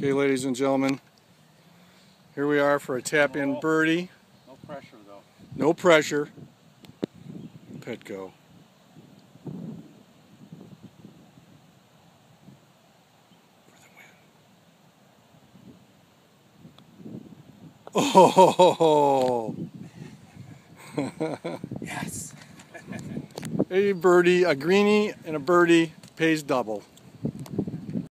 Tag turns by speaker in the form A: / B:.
A: Okay, ladies and gentlemen, here we are for a tap-in birdie.
B: No pressure, though.
A: No pressure. Petco. Oh!
B: Yes.
A: A birdie, a greenie, and a birdie pays double.